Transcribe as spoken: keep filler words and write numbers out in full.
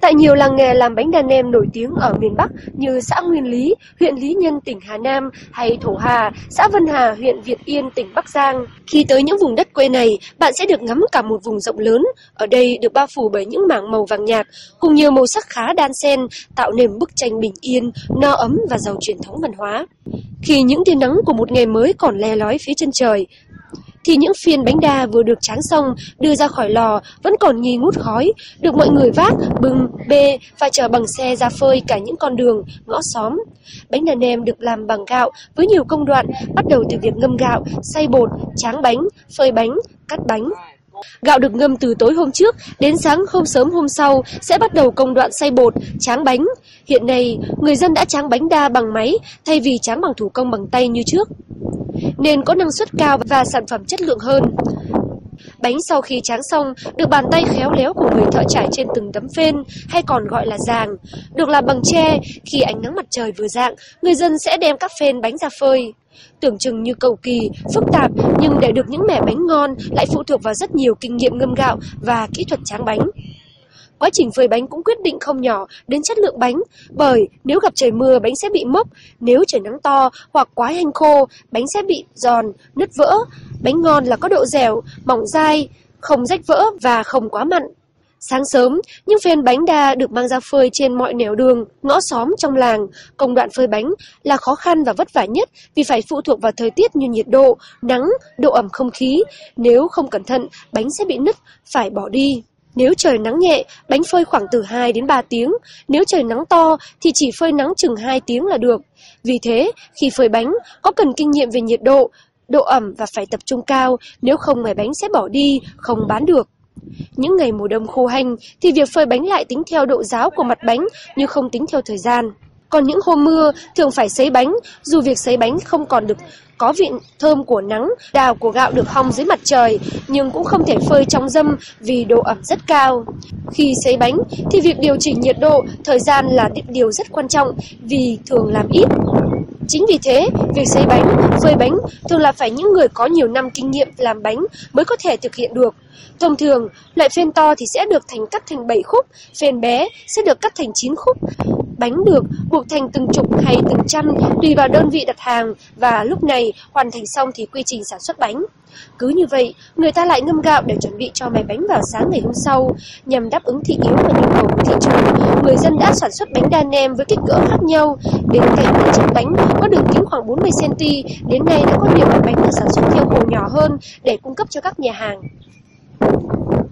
Tại nhiều làng nghề làm bánh đa nem nổi tiếng ở miền Bắc như xã Nguyên Lý, huyện Lý Nhân, tỉnh Hà Nam hay Thổ Hà, xã Vân Hà, huyện Việt Yên, tỉnh Bắc Giang. Khi tới những vùng đất quê này, bạn sẽ được ngắm cả một vùng rộng lớn. Ở đây được bao phủ bởi những mảng màu vàng nhạt cùng nhiều màu sắc khá đan xen, tạo nên bức tranh bình yên, no ấm và giàu truyền thống văn hóa. Khi những tia nắng của một ngày mới còn le lói phía chân trời, thì những phiên bánh đa vừa được tráng xong đưa ra khỏi lò vẫn còn nghi ngút khói, được mọi người vác, bưng, bê và chở bằng xe ra phơi cả những con đường, ngõ xóm. Bánh đa nem được làm bằng gạo với nhiều công đoạn, bắt đầu từ việc ngâm gạo, xay bột, tráng bánh, phơi bánh, cắt bánh. Gạo được ngâm từ tối hôm trước đến sáng hôm sớm hôm sau sẽ bắt đầu công đoạn xay bột, tráng bánh. Hiện nay, người dân đã tráng bánh đa bằng máy thay vì tráng bằng thủ công bằng tay như trước, nên có năng suất cao và sản phẩm chất lượng hơn. Bánh sau khi tráng xong được bàn tay khéo léo của người thợ trải trên từng tấm phên, hay còn gọi là giàng, được làm bằng tre. Khi ánh nắng mặt trời vừa rạng, người dân sẽ đem các phên bánh ra phơi. Tưởng chừng như cầu kỳ, phức tạp, nhưng để được những mẻ bánh ngon lại phụ thuộc vào rất nhiều kinh nghiệm ngâm gạo và kỹ thuật tráng bánh. Quá trình phơi bánh cũng quyết định không nhỏ đến chất lượng bánh, bởi nếu gặp trời mưa bánh sẽ bị mốc, nếu trời nắng to hoặc quá hanh khô, bánh sẽ bị giòn, nứt vỡ. Bánh ngon là có độ dẻo, mỏng dai, không rách vỡ và không quá mặn. Sáng sớm, những phên bánh đa được mang ra phơi trên mọi nẻo đường, ngõ xóm trong làng. Công đoạn phơi bánh là khó khăn và vất vả nhất vì phải phụ thuộc vào thời tiết như nhiệt độ, nắng, độ ẩm không khí. Nếu không cẩn thận, bánh sẽ bị nứt, phải bỏ đi. Nếu trời nắng nhẹ, bánh phơi khoảng từ hai đến ba tiếng. Nếu trời nắng to thì chỉ phơi nắng chừng hai tiếng là được. Vì thế, khi phơi bánh, có cần kinh nghiệm về nhiệt độ, độ ẩm và phải tập trung cao, nếu không mẻ bánh sẽ bỏ đi, không bán được. Những ngày mùa đông khô hanh thì việc phơi bánh lại tính theo độ ráo của mặt bánh nhưng không tính theo thời gian. Còn những hôm mưa thường phải sấy bánh, dù việc sấy bánh không còn được có vị thơm của nắng, đào của gạo được hong dưới mặt trời, nhưng cũng không thể phơi trong râm vì độ ẩm rất cao. Khi sấy bánh thì việc điều chỉnh nhiệt độ, thời gian là điều rất quan trọng vì thường làm ít. Chính vì thế, việc sấy bánh, phơi bánh thường là phải những người có nhiều năm kinh nghiệm làm bánh mới có thể thực hiện được. Thông thường, loại phên to thì sẽ được thành cắt thành bảy khúc, phên bé sẽ được cắt thành chín khúc. Bánh được buộc thành từng chục hay từng trăm tùy vào đơn vị đặt hàng, và lúc này hoàn thành xong thì quy trình sản xuất bánh. Cứ như vậy, người ta lại ngâm gạo để chuẩn bị cho mẻ bánh vào sáng ngày hôm sau. Nhằm đáp ứng thị yếu và nhu cầu của thị trường, người dân đã sản xuất bánh đa nem với kích cỡ khác nhau. Bên cạnh những chiếc bánh có đường kính khoảng bốn mươi xăng-ti-mét, đến nay đã có nhiều loại bánh được sản xuất theo hồ nhỏ hơn để cung cấp cho các nhà hàng.